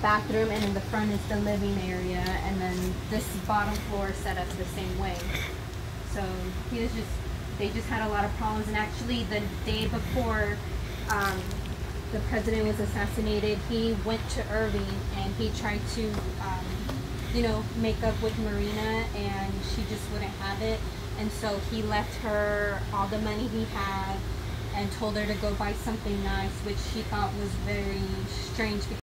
bathroom, and in the front is the living area, and then this bottom floor is set up the same way. So they just had a lot of problems. And actually the day before the president was assassinated, he went to Irving and he tried to you know, make up with Marina, and she just wouldn't have it. And so he left her all the money he had and told her to go buy something nice, which she thought was very strange.